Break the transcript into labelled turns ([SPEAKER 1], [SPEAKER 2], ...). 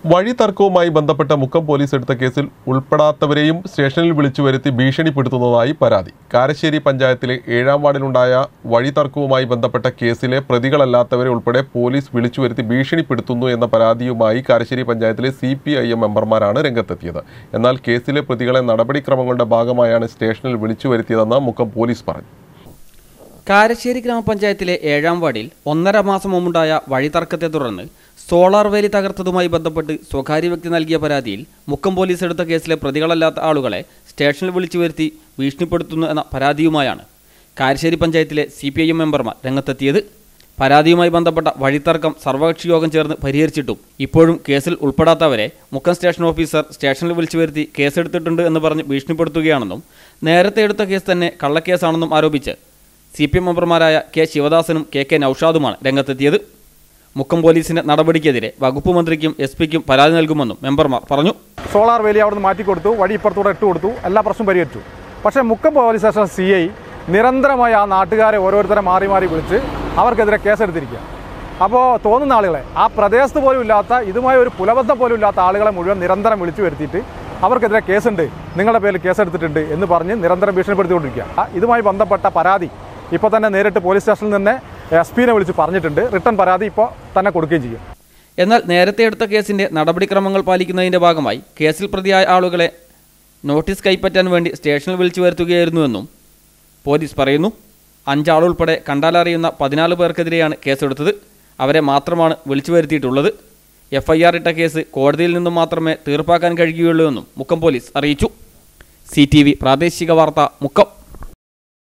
[SPEAKER 1] വഴി തർക്കവുമായി ബന്ധപ്പെട്ട മുക്കം പോലീസ് എടുത്ത കേസിൽ ഉൾപ്പെടാത്തവരെയും സ്റ്റേഷനിൽ വിളിച്ചു വരുത്തി ഭീഷണിപ്പെടുത്തുന്നതായി പരാതി. കാരശ്ശേരി പഞ്ചായത്തിലെ 7-ാം വാർഡിലുണ്ടായ വഴി തർക്കവുമായി ബന്ധപ്പെട്ട കേസിലെ പ്രതികളല്ലാത്തവരെ ഉൾപ്പെടെ പോലീസ് വിളിച്ചു വരുത്തി ഭീഷണിപ്പെടുത്തുന്നു എന്ന പരാതിയുമായി കാരശ്ശേരി പഞ്ചായത്തിലെ CPIM മെമ്പർമാരാണ് രംഗത്തെത്തിയത്. എന്നാൽ കേസിലെ പ്രതികളെ നടപടിക്രമങ്ങളുടെ ഭാഗമായാണ് സ്റ്റേഷനിൽ വിളിച്ചു വരുത്തിയതെന്ന് മുക്കം പോലീസ് പറഞ്ഞു.
[SPEAKER 2] കാരശ്ശേരി ഗ്രാമപഞ്ചായത്തിലെ 7-ാം വാർഡിൽ 1.5 മാസം മുമ്പുണ്ടായ വഴിതർക്കത്തെ തുടർന്ന് സോളാർ വേലി തകർത്തതുമായി ബന്ധപ്പെട്ട് സ്വകാര്യ വ്യക്തി നൽകിയ പരാതിയിൽ മുക്കം പോലീസ് എടുത്ത കേസിലെ പ്രതികളല്ലാത്ത ആളുകളെ സ്റ്റേഷനിൽ വിളിച്ചു വരുത്തി ഭീഷണിപ്പെടുത്തുന്നു എന്ന പരാതിയുമായാണ് കാരശ്ശേരി പഞ്ചായത്തിലെ CPIM മെമ്പർമാർ രംഗത്തെത്തിയത്. പരാതിയുമായി ബന്ധപ്പെട്ട വഴിത്തർക്കം സർവകക്ഷി യോഗം ചേർന്ന് പരിഹരിച്ചിട്ടും ഇപ്പോഴും കേസിൽ ഉൾപ്പെടാത്തവരെ മുക്കം സ്റ്റേഷൻ ഓഫീസർ സ്റ്റേഷനിൽ വിളിച്ചു വരുത്തി കേസെടുത്തിട്ടുണ്ട് എന്ന് പറഞ്ഞ് ഭീഷണിപ്പെടുത്തുകയാണെന്നും നേരത്തെ എടുത്ത കേസ് തന്നെ കള്ളക്കേസാണെന്നും ആരോപിച്ച് CPM മെമ്പർമാരായ K. ശിവദാസനും KK നൌഷാദുമാണ് രംഗത്തെത്തിയത്. മുക്കം പോലീസിന്റെ നടപടിക്കെതിരെ വകുപ്പ് മന്ത്രിക്കും SP-ക്കും പരാതി നൽകുമെന്നും മെമ്പർമാർ പറഞ്ഞു.
[SPEAKER 3] സോളാർ വേലി അവിടെ നിന്ന് മാറ്റിക്കൊടുത്തു, വഴി ഇപ്പുറത്തൂടെ ഇട്ട് കൊടുത്തു, എല്ലാ പ്രശ്നവും പരിഹരിച്ചു. പക്ഷേ മുക്കം പോലീസ് സ്റ്റേഷൻ CI നിരന്തരമായി ആ നാട്ടുകാരെ ഓരോരുത്തരെ മാറി മാറി വിളിച്ച് അവർക്കെതിരെ കേസെടുത്തിരിക്കുക. അപ്പോൾ തോന്നുന്ന ആളുകളെ, ആ പ്രദേശത്ത് പോലും ഇല്ലാത്ത, ഇതുമായി ഒരു പുലബന്ധം പോലും ഇല്ലാത്ത ആളുകളെ മുഴുവൻ നിരന്തരം വിളിച്ചു വരുത്തിയിട്ട് അവർക്കെതിരെ കേസുണ്ട്, നിങ്ങളുടെ പേരിൽ കേസെടുത്തിട്ടുണ്ട് എന്ന് പറഞ്ഞ് നിരന്തരം ഭീഷണിപ്പെടുത്തിക്കൊണ്ടിരിക്കുക. ഇതുമായി ബന്ധപ്പെട്ട പരാതി ഇപ്പോൾ തന്നെ നേരിട്ട് പോലീസ് സ്റ്റേഷനിൽ നിന്ന് SP-നെ വിളിച്ച് പറഞ്ഞിട്ടുണ്ട്. റിട്ടേൺ പരാതി ഇപ്പോൾ തന്നെ കൊടുക്കുകയും ചെയ്യും.
[SPEAKER 2] എന്നാൽ നേരത്തെ എടുത്ത കേസിന്റെ നടപടിക്രമങ്ങൾ പാലിക്കുന്നതിന്റെ ഭാഗമായി കേസിൽ പ്രതിയായ ആളുകളെ നോട്ടീസ് കൈപ്പറ്റാൻ വേണ്ടി സ്റ്റേഷനിൽ വിളിച്ചു വരുത്തുകയായിരുന്നുവെന്നും പോലീസ് പറയുന്നു. 5 ആളുൾപ്പെടെ കണ്ടാലറിയുന്ന 14 പേർക്കെതിരെയാണ് കേസെടുത്തത്. അവരെ മാത്രമാണ് വിളിച്ചു വരുത്തിയിട്ടുള്ളത്. FIR ഇട്ട കേസ് കോടതിയിൽ നിന്നും മാത്രമേ തീർപ്പാക്കാൻ കഴിയുകയുള്ളൂ എന്നും മുക്കം പോലീസ് അറിയിച്ചു. CTV പ്രാദേശിക വാർത്ത, മുക്കം.